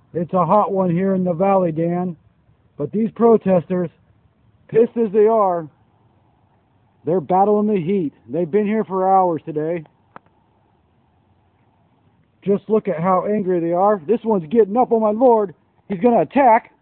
It's a hot one here in the valley, Dan. But these protesters, pissed as they are, they're battling the heat. They've been here for hours today. Just look at how angry they are. This one's getting up, oh my lord. He's going to attack.